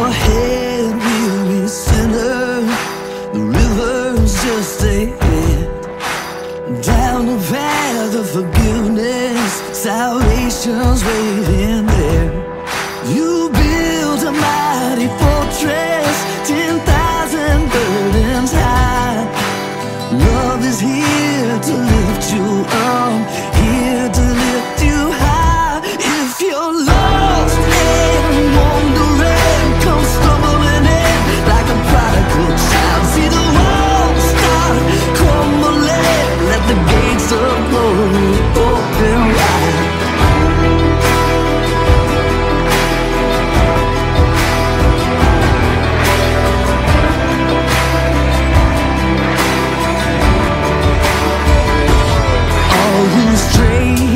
your head will be centered. The river's just ahead, down the path of forgiveness. Salvation's waiting there. You build a mighty fortress, 10,000 burdens high. Love is here to lift you up, here to lift you high. If you're lost and wandering, come stumbling in like a prodigal child. See the walls start crumbling, let the gates of glory open wide. All who stray